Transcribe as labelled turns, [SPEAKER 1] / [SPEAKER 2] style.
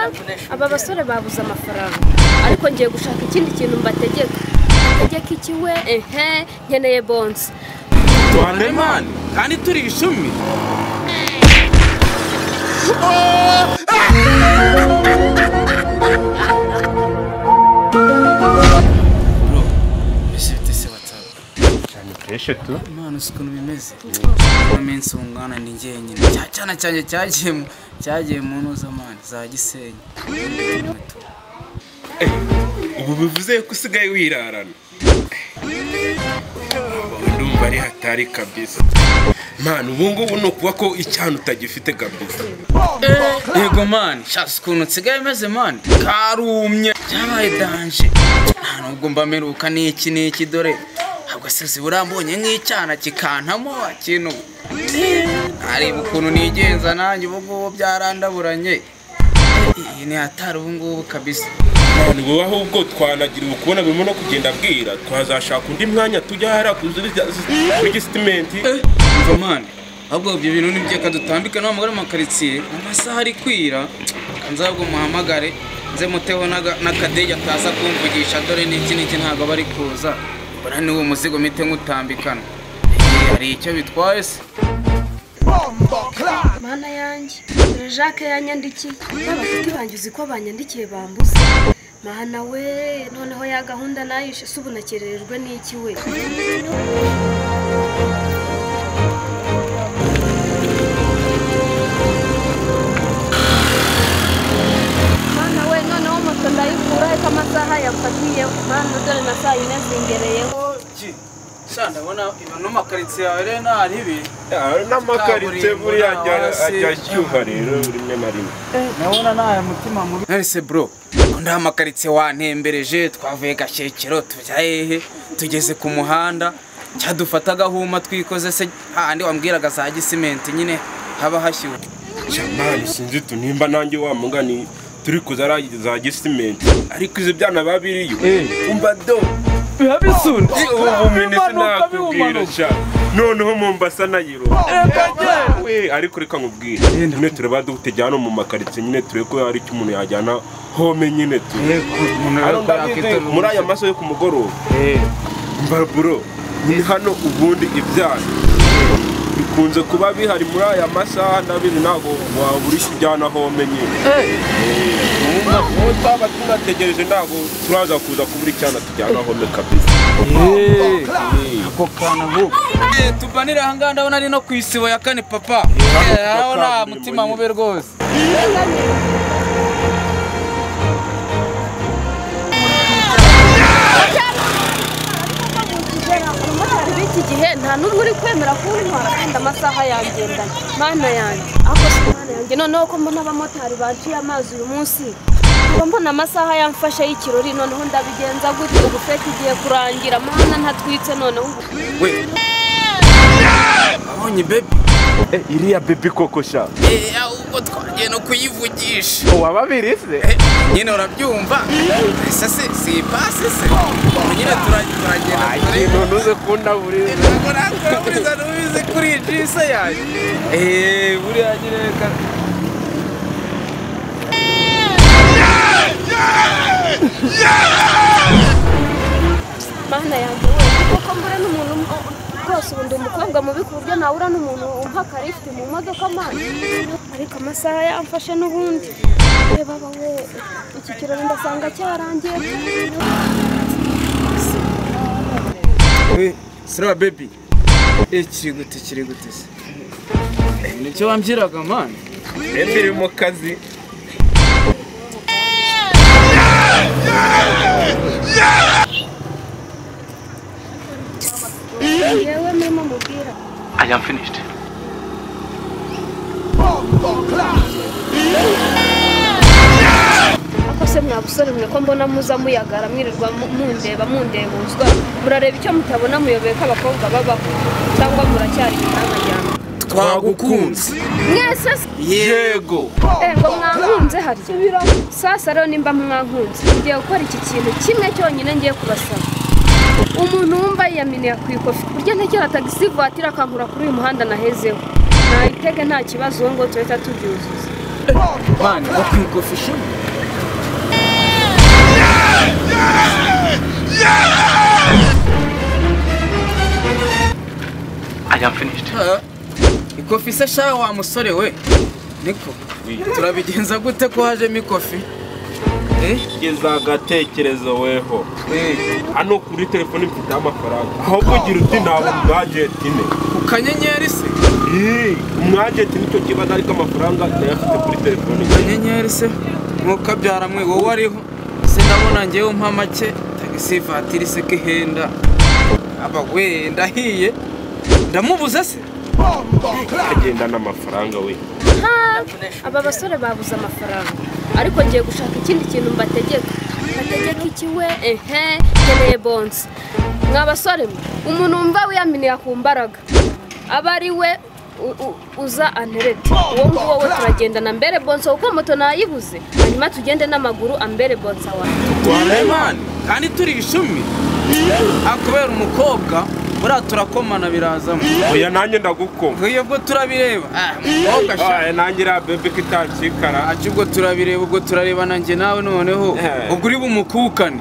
[SPEAKER 1] aba basore babuze amafaranga ariko ngiye gushaka ikindi kintu mbategeka iki we nkeneye bonse
[SPEAKER 2] Tuane man kandi turi ishumi bro ese WhatsApp
[SPEAKER 3] cyane keshe tu
[SPEAKER 2] Imana ukuntu bimeze mu minsi ungana ni ngenyine cyana cyane cyagiye mu ntuzamani za Gisenyi
[SPEAKER 3] ubu bivuze ko usigaye wirarana ndumva ari hatari kabisa man ubu ngubu no kuba ko icyano utagifite kabisa
[SPEAKER 2] yego man shasi ukuntu nsigaye meze man karumye byabaye danje nta nubwo mbameruka n'iki dore ahubwo se burambonye nk'icyana kikantamo kintu areba ukuntu nigenza nanjye ubu ngubu byarandaburanye ni hatari ubu ngubu kabisa
[SPEAKER 3] none wowe ahubwo twanagiriwe kubona birimo no kugenda bwira twazashaka undi mwanya tujya hara kuri statement
[SPEAKER 2] man ahubwo ibyo bintu nibyeka dutambika n'amagara makaritsiye amasaha ari kwira kanzabwo muhamagare nze muteho n'akadege ataza kumvugisha dore n'iki ntago bari kuza bora ni uwo muzigo mite nkutambikana hari icyo bitwaye se
[SPEAKER 1] mana yanjye Jacques yanyandikiye babafite bangize ko banyandikiye bambuze mana we noneho ya gahunda nayishe subunakererejwe n'iki we mana we noneho moto ndayikura ariko amasaha yafatiye mana dore na saa yine zingereyeho
[SPEAKER 2] Sanda bona ibano makaritsiye yawe rero naribi
[SPEAKER 3] n'amakaritse buriya ajya cyuha rero rimwe na rimwe
[SPEAKER 2] nabona naye mutima mubi nese bro nda makaritsiye wantembereje twavuye Gashekero tujya hehe tugeze ku muhanda cyadufata gahuma twikoze se handi wambwiraga za Gisimenti nyine haba hashyuha
[SPEAKER 3] chamani sinzi tunimba nanjye wa mugani turi kuzaragiza za Gisimenti ariko izo byana babiriyo umva do
[SPEAKER 2] bihabisundi
[SPEAKER 3] ubu minisi nakubwira cha noneho Mombasa nayiro we ariko reka nkubwira nyine tureba dutegana mu makaritsiye nyine tureko ari cyo umuntu yajyana home nyine tu muri aya maso yo ku mugoroba mba bro ni hano ubundi ibyana bikunze kuba bihari muri aya masaha nabizi nago waburi kijyana home nyine ubu twaba tunategereje nago turaza kuza kubura cyana tujyana home kabisa
[SPEAKER 2] ako kana ho tubanira hanga ndabona ari no kwisibo ya kane papa urabona mutima mube rwose
[SPEAKER 1] iki gihe nta n'umwe uri kwemera kuntwara kandi amasaha yangendanye mana yanjye ako si mana yanjye noneho ko mbona abamotari baciye amazi uyu munsi mbona amasaha yamfashe y'ikirori noneho ndabigenza gutyo ubufete igiye kurangira mana ntatwitse noneho
[SPEAKER 2] we abonye baby
[SPEAKER 3] iriya baby koko sha
[SPEAKER 2] ahubwo twagiye no kuyivugisha
[SPEAKER 3] wababiri se
[SPEAKER 2] nyine urabyumva ese si pasi se nyine turagenda
[SPEAKER 3] ikintu ntuze kundaburiza
[SPEAKER 2] ntabwo nubize kuri jisa yaje buriya nyine reka
[SPEAKER 1] mana yanjye we kuko mbura n'umuntu rwose ubundi umukobwa mubi ku buryo nawura n'umuntu umpaka lifti mu modoka mana ariko amasaha yamfashe n'ubundi reba we iki kirori ndasanga cyarangiye
[SPEAKER 2] sira baby kiri gute se nicyo wambwiraga man
[SPEAKER 3] iri mu kazi
[SPEAKER 1] yewe murimo mubwira
[SPEAKER 4] I am finished.
[SPEAKER 1] ako se mwabusore mwe ko mbona muza muyagara mwirirwa mundebuzwa murareba icyo mutabona muyobeye ko abakobwa babaho cyangwa muracyari n'amajyana
[SPEAKER 2] twagukunze
[SPEAKER 1] mwese
[SPEAKER 2] yego
[SPEAKER 1] ngo mwankunze harya sasa rero nimba mwankunze ngiye gukora iki kintu kimwe cyonyine ngiye kubasaba umuntu wumva yiyaminiye kwikofi burya ntekera tagisi voiture akankura kuri uyu muhanda nahezeho nayitege nta kibazo ngo tuhita tubyuzuza
[SPEAKER 2] mani wakwikofisha
[SPEAKER 4] I am finished.
[SPEAKER 2] ikofi se sha wa musore we niko turabigenza gute ko hajemo ikofi
[SPEAKER 3] geza agatekerezo weho hano kuri telefone mfite amafaranga aho kugira uti ntabwo umwagenti ne
[SPEAKER 2] ukanyenyeri se
[SPEAKER 3] umwagenti nicyo kibazo ariko amafaranga ndayafite kuri telefone
[SPEAKER 2] ukanyenyeri se mukabyara mwe wowe ariho se ndabona ngewe umpa make tagisi vatiri se kihenda aba we ndahiye ndamubuza se
[SPEAKER 3] agenda n'amafaranga we
[SPEAKER 1] aba basore babuze amafaranga ariko ngiye gushaka ikindi kintu mbategeka iki we keneye bonse mwa basore umuntu wumva wiyaminiye ku mbaraga aba ari we uza anterete uwo nguwo we turagendana mbere bonse kuko moto nayibuze hanyuma tugende n'amaguru ambere bonse awa
[SPEAKER 2] Mani kandi turi ishumi akubera umukobwa buriya turakomana birazamo
[SPEAKER 3] oya nanjye ndagukoma
[SPEAKER 2] iyo bwo turabireba umukobwa sha
[SPEAKER 3] nanjye ra bebe kitakikara
[SPEAKER 2] ubwo turabireba ubwo turareba nanjye nawe noneho ubwo uri bumukukane